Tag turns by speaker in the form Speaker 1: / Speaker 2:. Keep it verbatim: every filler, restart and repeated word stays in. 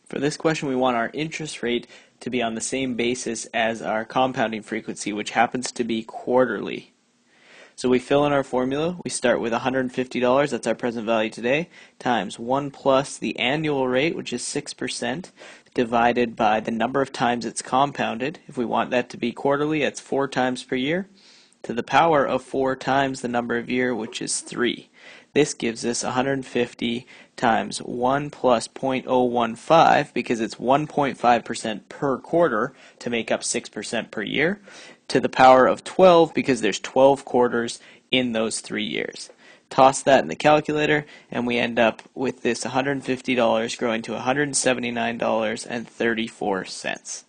Speaker 1: For this question, we want our interest rate to be on the same basis as our compounding frequency, which happens to be quarterly. So we fill in our formula. We start with one hundred fifty dollars, that's our present value today, times one plus the annual rate, which is six percent, divided by the number of times it's compounded. If we want that to be quarterly, it's four times per year, to the power of four times the number of year, which is three. This gives us one hundred fifty times one plus zero point zero one five, because it's one point five percent per quarter to make up six percent per year, to the power of twelve, because there's twelve quarters in those three years. Toss that in the calculator, and we end up with this one hundred fifty dollars growing to one hundred seventy-nine dollars and thirty-four cents.